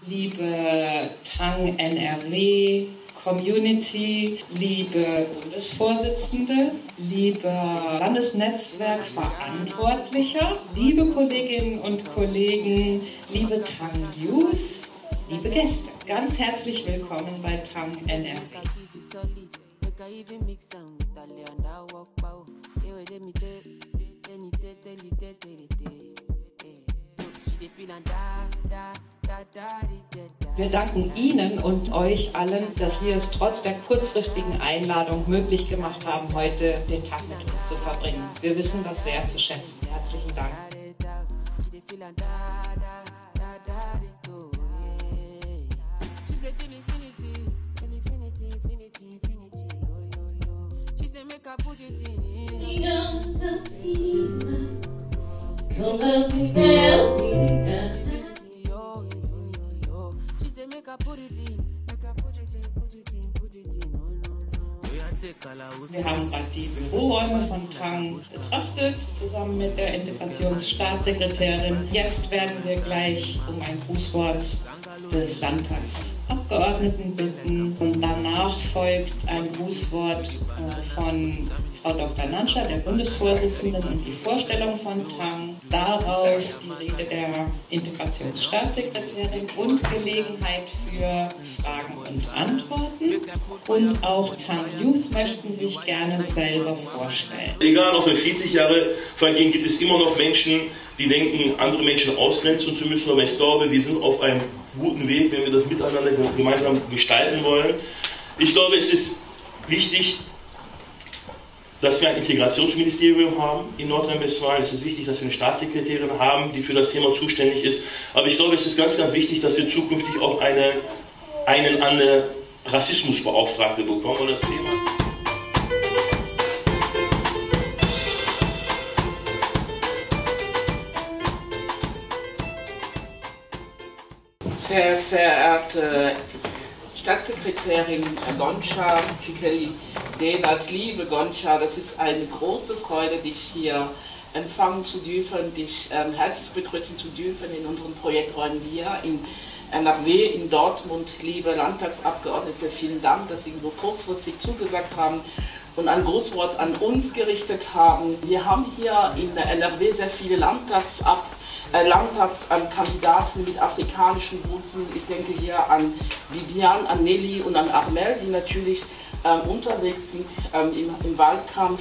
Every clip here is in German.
liebe Tang NRW Community, liebe Bundesvorsitzende, lieber Landesnetzwerkverantwortlicher, liebe Kolleginnen und Kollegen, liebe Tang Youth, liebe Gäste. Ganz herzlich willkommen bei Tang NRW. Wir danken Ihnen und euch allen, dass Sie es trotz der kurzfristigen Einladung möglich gemacht haben, heute den Tag mit uns zu verbringen. Wir wissen das sehr zu schätzen. Herzlichen Dank. Wir haben gerade die Büroräume von Tang betrachtet, zusammen mit der Integrationsstaatssekretärin. Jetzt werden wir gleich um ein Grußwort des Landtagsabgeordneten bitten und danach folgt ein Grußwort von Frau Dr. Nanscher, der Bundesvorsitzenden, und die Vorstellung von Tang. Darauf die Rede der Integrationsstaatssekretärin und Gelegenheit für Fragen und Antworten. Und auch Tang Youth möchten sich gerne selber vorstellen. Egal, auch wenn 40 Jahre vergehen, gibt es immer noch Menschen, die denken, andere Menschen ausgrenzen zu müssen. Aber ich glaube, wir sind auf einem guten Weg, wenn wir das miteinander gemeinsam gestalten wollen. Ich glaube, es ist wichtig, dass wir ein Integrationsministerium haben in Nordrhein-Westfalen. Es ist wichtig, dass wir eine Staatssekretärin haben, die für das Thema zuständig ist. Aber ich glaube, es ist ganz, ganz wichtig, dass wir zukünftig auch eine Rassismusbeauftragte bekommen. Und das Thema Sehr verehrte Staatssekretärin Gonca, Denat, liebe Gonca, das ist eine große Freude, dich hier empfangen zu dürfen, dich herzlich begrüßen zu dürfen in unseren Projekträumen hier in NRW, in Dortmund. Liebe Landtagsabgeordnete, vielen Dank, dass Sie so kurzfristig zugesagt haben und ein Grußwort an uns gerichtet haben. Wir haben hier in NRW sehr viele Landtagskandidaten mit afrikanischen Wurzeln. Ich denke hier an Vivian, an Nelly und an Armel, die natürlich unterwegs sind im Wahlkampf.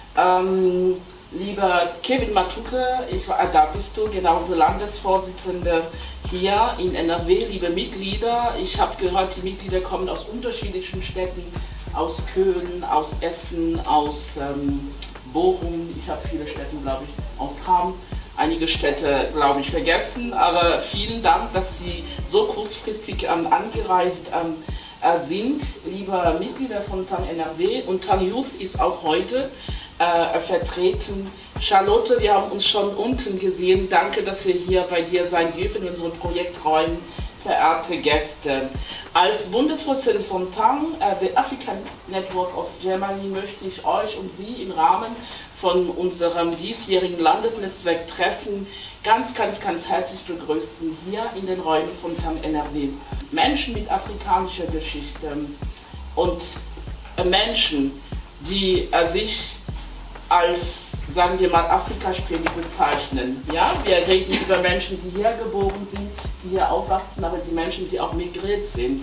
Lieber Kevin Matuke, da bist du, genau, unsere Landesvorsitzende hier in NRW. Liebe Mitglieder, ich habe gehört, die Mitglieder kommen aus unterschiedlichen Städten, aus Köln, aus Essen, aus Bochum. Ich habe viele Städte, glaube ich, aus Hamm. Einige Städte, glaube ich, vergessen, aber vielen Dank, dass Sie so kurzfristig angereist sind, liebe Mitglieder von Tang NRW. Und Tang Youth ist auch heute vertreten. Charlotte, wir haben uns schon unten gesehen. Danke, dass wir hier bei dir sein dürfen in unseren Projekträumen. Verehrte Gäste, als Bundesvorsitzende von Tang, the African Network of Germany, möchte ich euch und Sie im Rahmen von unserem diesjährigen Landesnetzwerktreffen ganz herzlich begrüßen hier in den Räumen von Tang NRW. Menschen mit afrikanischer Geschichte und Menschen, die sich als, sagen wir mal, afrikastämmig bezeichnen. Ja, wir reden über Menschen, die hier geboren sind, die hier aufwachsen, aber die Menschen, die auch migriert sind.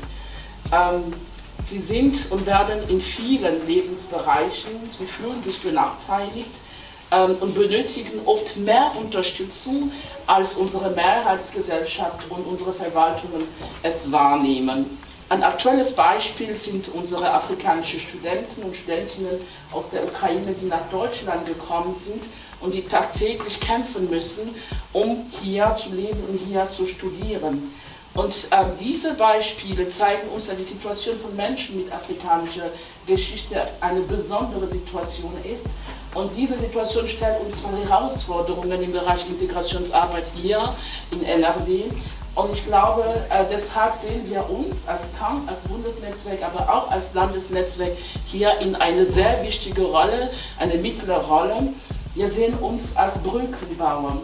Sie sind und werden in vielen Lebensbereichen, sie fühlen sich benachteiligt und benötigen oft mehr Unterstützung, als unsere Mehrheitsgesellschaft und unsere Verwaltungen es wahrnehmen. Ein aktuelles Beispiel sind unsere afrikanischen Studenten und Studentinnen aus der Ukraine, die nach Deutschland gekommen sind und die tagtäglich kämpfen müssen, um hier zu leben und hier zu studieren. Und diese Beispiele zeigen uns, dass die Situation von Menschen mit afrikanischer Geschichte eine besondere Situation ist. Und diese Situation stellt uns vor Herausforderungen im Bereich Integrationsarbeit hier in NRW. Und ich glaube, deshalb sehen wir uns als Tang, als Bundesnetzwerk, aber auch als Landesnetzwerk hier in eine sehr wichtige Rolle, eine mittlere Rolle. Wir sehen uns als Brückenbauer.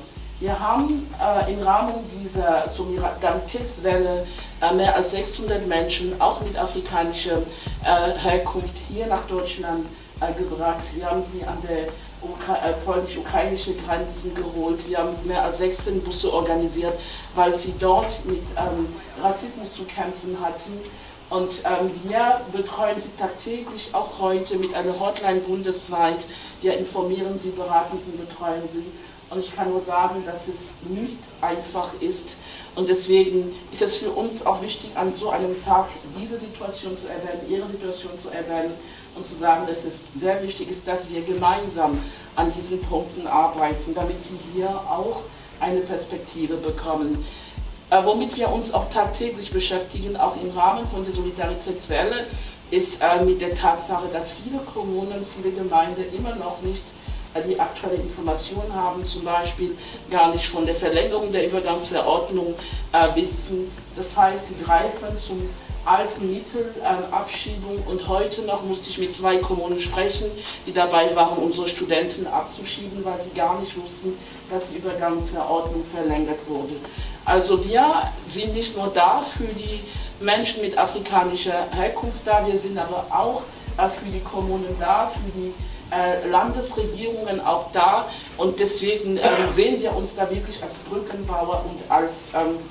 Wir haben im Rahmen dieser Solidaritätswelle mehr als 600 Menschen, auch mit afrikanischer Herkunft, hier nach Deutschland gebracht. Wir haben sie an der polnisch-ukrainischen Grenzen geholt. Wir haben mehr als 16 Busse organisiert, weil sie dort mit Rassismus zu kämpfen hatten. Und wir betreuen sie tagtäglich, auch heute mit einer Hotline bundesweit. Wir informieren sie, beraten sie, betreuen sie. Und ich kann nur sagen, dass es nicht einfach ist. Und deswegen ist es für uns auch wichtig, an so einem Tag diese Situation zu erwähnen, ihre Situation zu erwähnen und zu sagen, dass es sehr wichtig ist, dass wir gemeinsam an diesen Punkten arbeiten, damit sie hier auch eine Perspektive bekommen. Womit wir uns auch tagtäglich beschäftigen, auch im Rahmen von der Solidaritätswelle, ist mit der Tatsache, dass viele Kommunen, viele Gemeinden immer noch nicht die aktuelle Information haben, zum Beispiel gar nicht von der Verlängerung der Übergangsverordnung wissen. Das heißt, sie greifen zum alten Mittel, Abschiebung, und heute noch musste ich mit 2 Kommunen sprechen, die dabei waren, unsere Studenten abzuschieben, weil sie gar nicht wussten, dass die Übergangsverordnung verlängert wurde. Also wir sind nicht nur da für die Menschen mit afrikanischer Herkunft da, wir sind aber auch für die Kommunen da, für die Landesregierungen auch da, und deswegen sehen wir uns da wirklich als Brückenbauer und als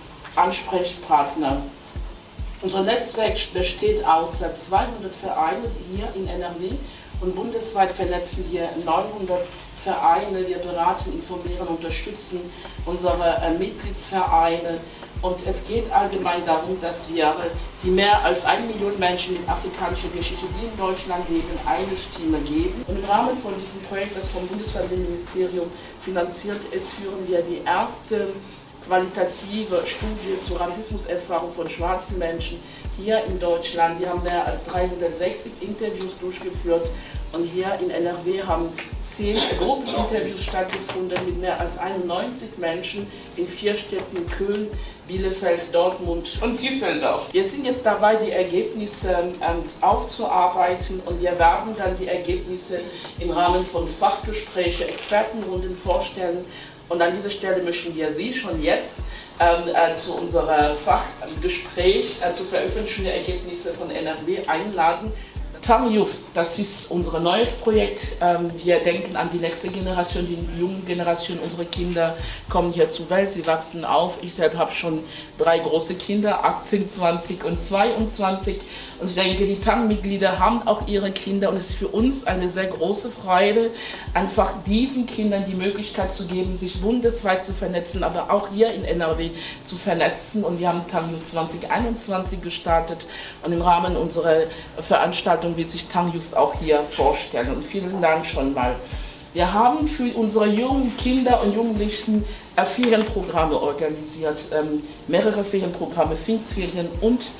Ansprechpartner. Unser Netzwerk besteht aus 200 Vereinen hier in NRW und bundesweit vernetzen wir 900 Vereine. Wir beraten, informieren, unterstützen unsere Mitgliedsvereine. Und es geht allgemein darum, dass wir die mehr als 1 Million Menschen mit afrikanischer Geschichte, die in Deutschland leben, eine Stimme geben. Und im Rahmen von diesem Projekt, das vom Bundesfamilienministerium finanziert ist, führen wir die erste qualitative Studie zur Rassismuserfahrung von schwarzen Menschen hier in Deutschland. Wir haben mehr als 360 Interviews durchgeführt, und hier in NRW haben 10 Gruppeninterviews stattgefunden mit mehr als 91 Menschen in 4 Städten: Köln, Bielefeld, Dortmund und Düsseldorf. Wir sind jetzt dabei, die Ergebnisse aufzuarbeiten, und wir werden dann die Ergebnisse im Rahmen von Fachgesprächen, Expertenrunden vorstellen. Und an dieser Stelle möchten wir Sie schon jetzt zu unserem Fachgespräch zu veröffentlichen der Ergebnisse von NRW einladen. Tang Youth, das ist unser neues Projekt. Wir denken an die nächste Generation, die junge Generation. Unsere Kinder kommen hier zur Welt, sie wachsen auf. Ich selbst habe schon 3 große Kinder, 18, 20 und 22. Und ich denke, die Tang-Mitglieder haben auch ihre Kinder, und es ist für uns eine sehr große Freude, einfach diesen Kindern die Möglichkeit zu geben, sich bundesweit zu vernetzen, aber auch hier in NRW zu vernetzen. Und wir haben Tang Youth 2021 gestartet, und im Rahmen unserer Veranstaltung wird sich Tang Youth auch hier vorstellen. Und vielen Dank schon mal. Wir haben für unsere jungen Kinder und Jugendlichen Ferienprogramme organisiert, mehrere Ferienprogramme, Pfingstferien und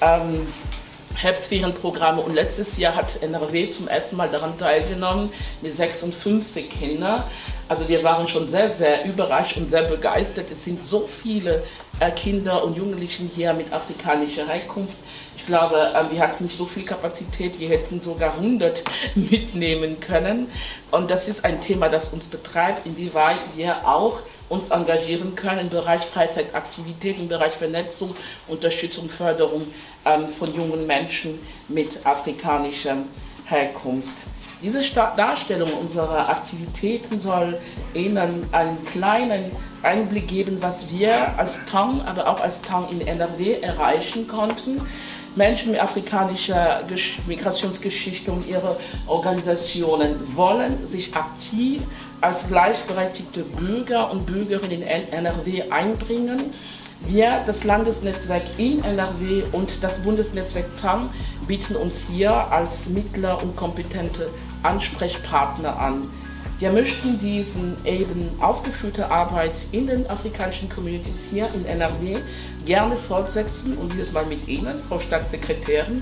Herbstferienprogramme, und letztes Jahr hat NRW zum ersten Mal daran teilgenommen mit 56 Kindern. Also wir waren schon sehr, sehr überrascht und sehr begeistert. Es sind so viele Kinder und Jugendlichen hier mit afrikanischer Herkunft. Ich glaube, wir hatten nicht so viel Kapazität, wir hätten sogar 100 mitnehmen können. Und das ist ein Thema, das uns betreibt, inwieweit wir auch uns engagieren können im Bereich Freizeitaktivitäten, im Bereich Vernetzung, Unterstützung, Förderung von jungen Menschen mit afrikanischer Herkunft. Diese Darstellung unserer Aktivitäten soll Ihnen einen kleinen Einblick geben, was wir als Tang, aber auch als Tang in NRW erreichen konnten. Menschen mit afrikanischer Migrationsgeschichte und ihre Organisationen wollen sich aktiv als gleichberechtigte Bürger und Bürgerinnen in NRW einbringen. Wir, das Landesnetzwerk in NRW und das Bundesnetzwerk Tang, bieten uns hier als Mittler und kompetente Ansprechpartner an. Wir möchten diesen eben aufgeführte Arbeit in den afrikanischen Communities hier in NRW gerne fortsetzen, und dieses Mal mit Ihnen, Frau Staatssekretärin.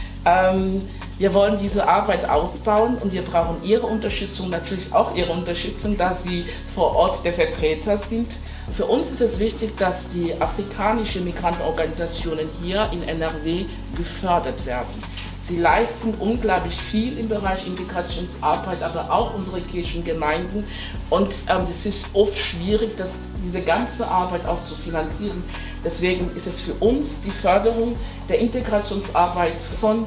Wir wollen diese Arbeit ausbauen, und wir brauchen Ihre Unterstützung, natürlich auch Ihre Unterstützung, da Sie vor Ort der Vertreter sind. Für uns ist es wichtig, dass die afrikanischen Migrantenorganisationen hier in NRW gefördert werden. Sie leisten unglaublich viel im Bereich Integrationsarbeit, aber auch unsere Kirchengemeinden. Und es ist oft schwierig, diese ganze Arbeit auch zu finanzieren. Deswegen ist es für uns die Förderung der Integrationsarbeit von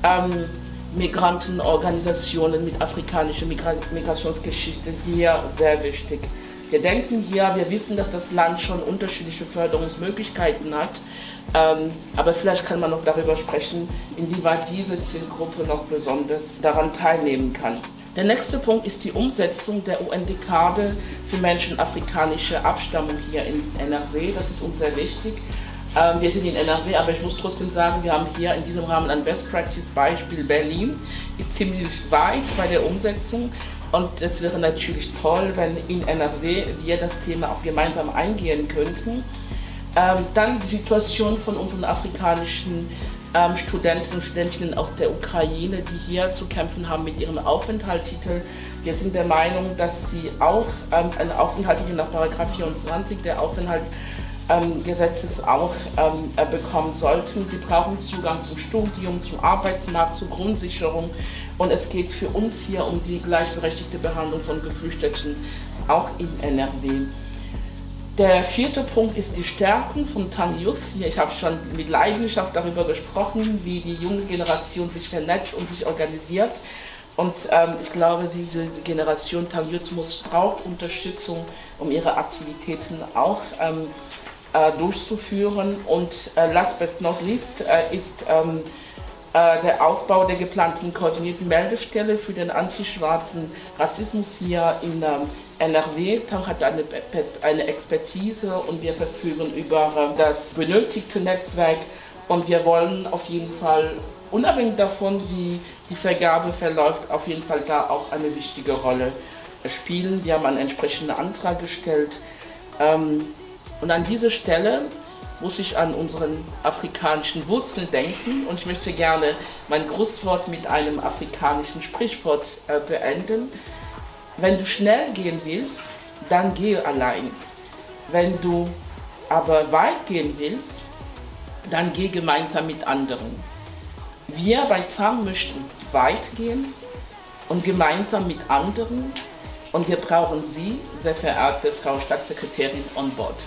Migrantenorganisationen mit afrikanischer Migrationsgeschichte hier sehr wichtig. Wir denken hier, wir wissen, dass das Land schon unterschiedliche Förderungsmöglichkeiten hat, aber vielleicht kann man noch darüber sprechen, inwieweit diese Zielgruppe noch besonders daran teilnehmen kann. Der nächste Punkt ist die Umsetzung der UN-Dekade für Menschen afrikanischer Abstammung hier in NRW. Das ist uns sehr wichtig. Wir sind in NRW, aber ich muss trotzdem sagen, wir haben hier in diesem Rahmen ein Best-Practice-Beispiel. Berlin ist ziemlich weit bei der Umsetzung. Und es wäre natürlich toll, wenn in NRW wir das Thema auch gemeinsam eingehen könnten. Dann die Situation von unseren afrikanischen Studenten und Studentinnen aus der Ukraine, die hier zu kämpfen haben mit ihrem Aufenthaltstitel. Wir sind der Meinung, dass sie auch einen Aufenthaltstitel nach § 24 der Aufenthaltsgesetzes auch bekommen sollten. Sie brauchen Zugang zum Studium, zum Arbeitsmarkt, zur Grundsicherung. Und es geht für uns hier um die gleichberechtigte Behandlung von Geflüchteten, auch in NRW. Der vierte Punkt ist die Stärkung von Tang Youth. Ich habe schon mit Leidenschaft darüber gesprochen, wie die junge Generation sich vernetzt und sich organisiert. Und ich glaube, diese Generation Tang Youth braucht Unterstützung, um ihre Aktivitäten auch durchzuführen. Und last but not least ist der Aufbau der geplanten koordinierten Meldestelle für den antischwarzen Rassismus hier in NRW. Tang hat eine Expertise und wir verfügen über das benötigte Netzwerk und wir wollen auf jeden Fall, unabhängig davon, wie die Vergabe verläuft, auf jeden Fall da auch eine wichtige Rolle spielen. Wir haben einen entsprechenden Antrag gestellt und an dieser Stelle muss ich an unseren afrikanischen Wurzeln denken und ich möchte gerne mein Grußwort mit einem afrikanischen Sprichwort beenden. Wenn du schnell gehen willst, dann geh allein. Wenn du aber weit gehen willst, dann geh gemeinsam mit anderen. Wir bei Tang möchten weit gehen und gemeinsam mit anderen und wir brauchen Sie, sehr verehrte Frau Staatssekretärin, on board.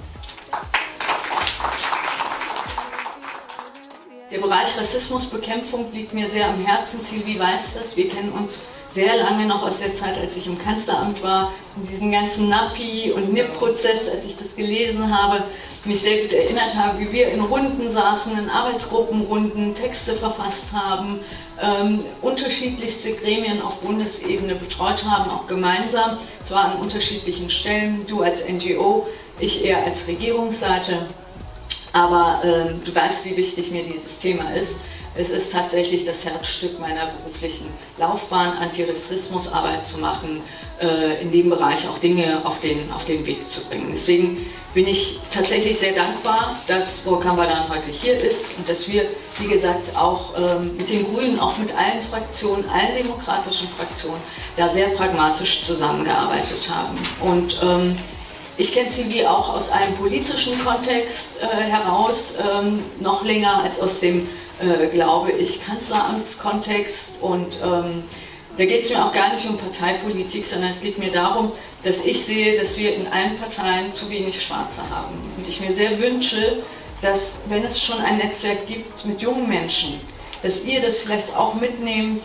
Der Bereich Rassismusbekämpfung liegt mir sehr am Herzen. Silvi weiß das. Wir kennen uns sehr lange noch aus der Zeit, als ich im Kanzleramt war. Und diesen ganzen NAPI- und NIP-Prozess, als ich das gelesen habe, mich sehr gut erinnert habe, wie wir in Runden saßen, in Arbeitsgruppenrunden, Texte verfasst haben, unterschiedlichste Gremien auf Bundesebene betreut haben, auch gemeinsam, zwar an unterschiedlichen Stellen, du als NGO, ich eher als Regierungsseite. Aber du weißt, wie wichtig mir dieses Thema ist. Es ist tatsächlich das Herzstück meiner beruflichen Laufbahn, Antirassismusarbeit zu machen, in dem Bereich auch Dinge auf den Weg zu bringen. Deswegen bin ich tatsächlich sehr dankbar, dass Frau Kambadan heute hier ist und dass wir, wie gesagt, auch mit den Grünen, auch mit allen Fraktionen, allen demokratischen Fraktionen, da sehr pragmatisch zusammengearbeitet haben. Und ich kenne Silvi auch aus einem politischen Kontext heraus, noch länger als aus dem, glaube ich, Kanzleramtskontext. Und da geht es mir auch gar nicht um Parteipolitik, sondern es geht mir darum, dass ich sehe, dass wir in allen Parteien zu wenig Schwarze haben. Und ich mir sehr wünsche, dass, wenn es schon ein Netzwerk gibt mit jungen Menschen, dass ihr das vielleicht auch mitnehmt,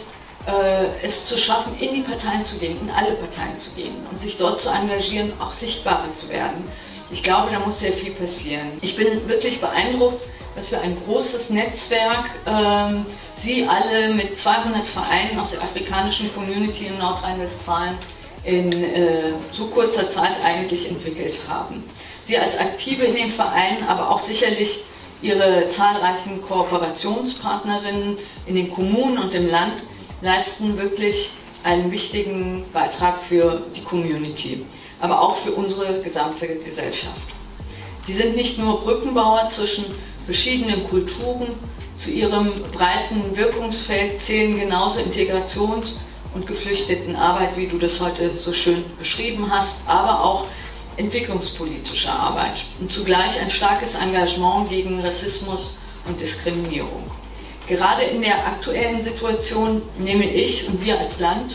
es zu schaffen, in die Parteien zu gehen, in alle Parteien zu gehen und sich dort zu engagieren, auch sichtbarer zu werden. Ich glaube, da muss sehr viel passieren. Ich bin wirklich beeindruckt, dass wir ein großes Netzwerk, Sie alle mit 200 Vereinen aus der afrikanischen Community in Nordrhein-Westfalen in so kurzer Zeit eigentlich entwickelt haben. Sie als Aktive in den Vereinen, aber auch sicherlich Ihre zahlreichen Kooperationspartnerinnen in den Kommunen und im Land leisten wirklich einen wichtigen Beitrag für die Community, aber auch für unsere gesamte Gesellschaft. Sie sind nicht nur Brückenbauer zwischen verschiedenen Kulturen, zu ihrem breiten Wirkungsfeld zählen genauso Integrations- und Geflüchtetenarbeit, wie du das heute so schön beschrieben hast, aber auch entwicklungspolitische Arbeit und zugleich ein starkes Engagement gegen Rassismus und Diskriminierung. Gerade in der aktuellen Situation nehme ich und wir als Land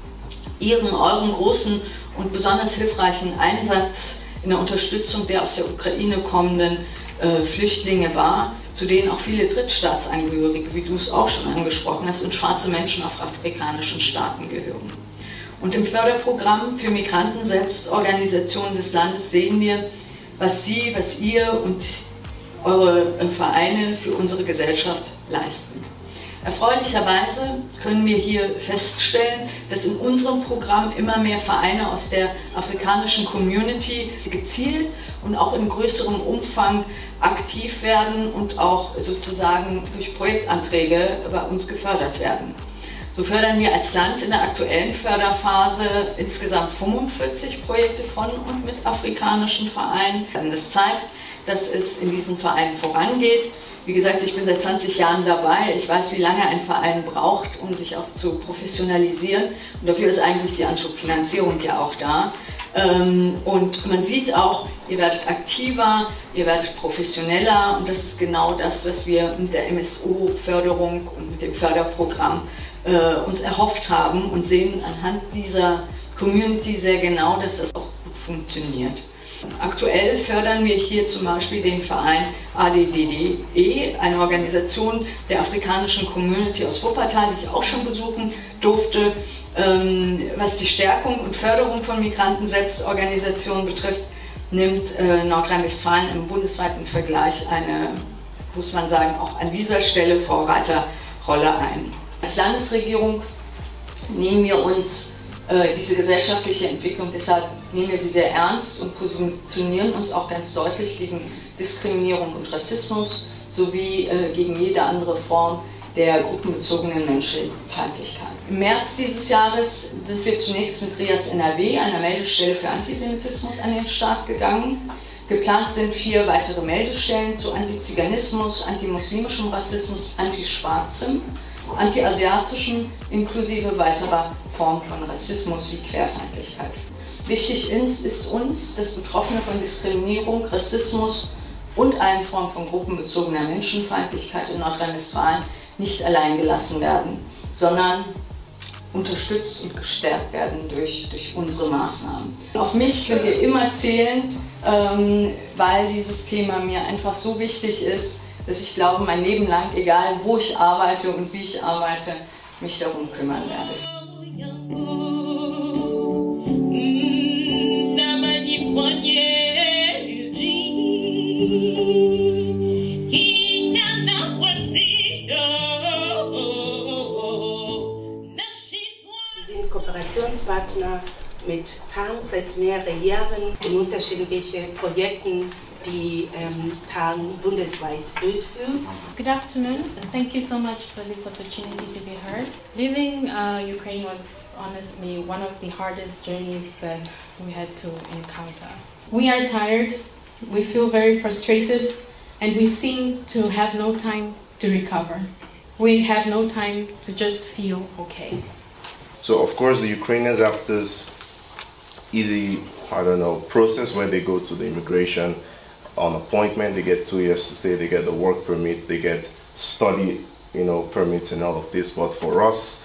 euren großen und besonders hilfreichen Einsatz in der Unterstützung der aus der Ukraine kommenden Flüchtlinge wahr, zu denen auch viele Drittstaatsangehörige, wie du es auch schon angesprochen hast, und schwarze Menschen auf afrikanischen Staaten gehören. Und im Förderprogramm für Migranten-Selbstorganisationen des Landes sehen wir, was ihr und eure Vereine für unsere Gesellschaft leisten. Erfreulicherweise können wir hier feststellen, dass in unserem Programm immer mehr Vereine aus der afrikanischen Community gezielt und auch in größerem Umfang aktiv werden und auch sozusagen durch Projektanträge bei uns gefördert werden. So fördern wir als Land in der aktuellen Förderphase insgesamt 45 Projekte von und mit afrikanischen Vereinen. Das zeigt, dass es in diesen Vereinen vorangeht. Wie gesagt, ich bin seit 20 Jahren dabei. Ich weiß, wie lange ein Verein braucht, um sich auch zu professionalisieren. Und dafür ist eigentlich die Anschubfinanzierung ja auch da. Und man sieht auch, ihr werdet aktiver, ihr werdet professioneller. Und das ist genau das, was wir mit der MSO-Förderung und mit dem Förderprogramm uns erhofft haben und sehen anhand dieser Community sehr genau, dass das auch gut funktioniert. Aktuell fördern wir hier zum Beispiel den Verein ADDDE, eine Organisation der afrikanischen Community aus Wuppertal, die ich auch schon besuchen durfte. Was die Stärkung und Förderung von Migranten-Selbstorganisationen betrifft, nimmt Nordrhein-Westfalen im bundesweiten Vergleich eine, muss man sagen, auch an dieser Stelle Vorreiterrolle ein. Als Landesregierung nehmen wir uns diese gesellschaftliche Entwicklung, deshalb nehmen wir sie sehr ernst und positionieren uns auch ganz deutlich gegen Diskriminierung und Rassismus sowie gegen jede andere Form der gruppenbezogenen Menschenfeindlichkeit. Im März dieses Jahres sind wir zunächst mit RIAS NRW, einer Meldestelle für Antisemitismus, an den Start gegangen. Geplant sind 4 weitere Meldestellen zu Antiziganismus, antimuslimischem Rassismus, antischwarzem, antiasiatischem, inklusive weiterer Formen von Rassismus wie Querfeindlichkeit. Wichtig ist uns, dass Betroffene von Diskriminierung, Rassismus und allen Formen von gruppenbezogener Menschenfeindlichkeit in Nordrhein-Westfalen nicht allein gelassen werden, sondern unterstützt und gestärkt werden durch unsere Maßnahmen. Auf mich könnt ihr immer zählen, weil dieses Thema mir einfach so wichtig ist, dass ich glaube, mein Leben lang, egal wo ich arbeite und wie ich arbeite, mich darum kümmern werde. Wir sind Kooperationspartner mit TANG seit mehreren Jahren in unterschiedlichen Projekten, die TANG bundesweit durchführt. Good afternoon. Thank you so much for this opportunity to be heard. Leaving Ukraine was honestly one of the hardest journeys that we had to encounter. We are tired, we feel very frustrated, and we seem to have no time to recover. We have no time to just feel okay. So of course the Ukrainians have this easy, process where they go to the immigration on appointment, they get 2 years to stay, they get the work permit, they get study, permits and all of this. But for us,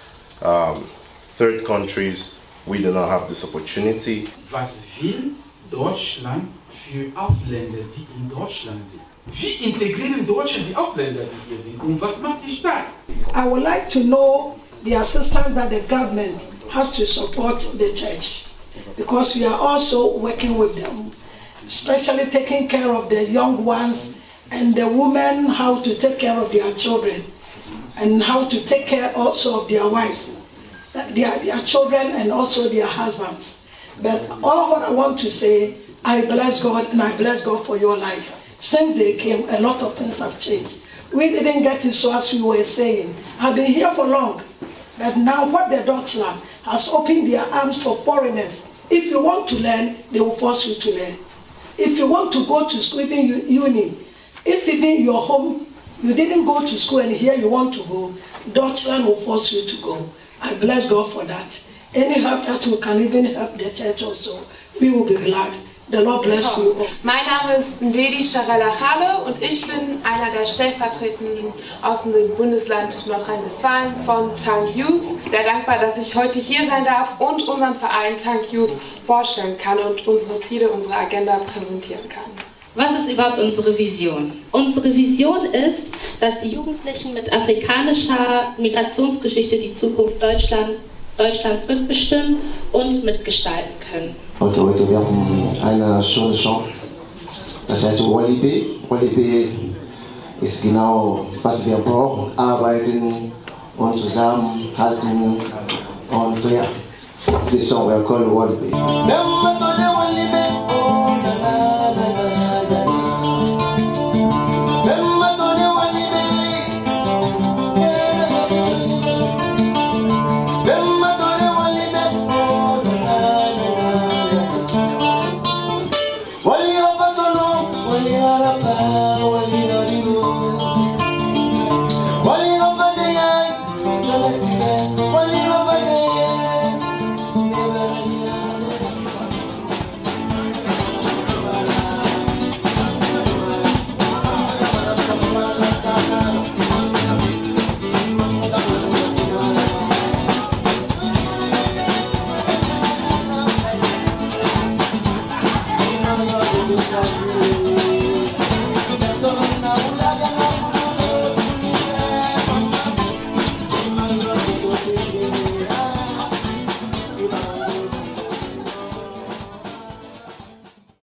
third countries, we do not have this opportunity. Was will Deutschland für Ausländer, die in Deutschland sind? Wie integrieren Deutschland die Ausländer, die hier sind? Und was macht die Stadt? I would like to know the assistance that the government has to support the church, because we are also working with them, especially taking care of the young ones and the women, how to take care of their children and how to take care also of their wives, their children and also their husbands. But all what I want to say, I bless God and I bless God for your life. Since they came, a lot of things have changed. We didn't get it so as we were saying. I've been here for long, but now what the Deutschland has opened their arms for foreigners. If you want to learn, they will force you to learn. If you want to go to school, even uni, if even your home, you didn't go to school and here you want to go, Deutschland will force you to go. I bless God for that. Any help that we can even help the church also, we will be glad. The Lord bless you all. Mein Name ist Ndedi Sharella Khale und ich bin einer der Stellvertretenden aus dem Bundesland Nordrhein-Westfalen von Tank Youth. Sehr dankbar, dass ich heute hier sein darf und unseren Verein Tank Youth vorstellen kann und unsere Ziele, unsere Agenda präsentieren kann. Was ist überhaupt unsere Vision? Unsere Vision ist, dass die Jugendlichen mit afrikanischer Migrationsgeschichte die Zukunft Deutschlands mitbestimmen und mitgestalten können. Heute wir haben eine schöne Chance. Das heißt Walibi. Walibi ist genau, was wir brauchen. Arbeiten und zusammenhalten. Und ja, das ist so, wir call Walibi.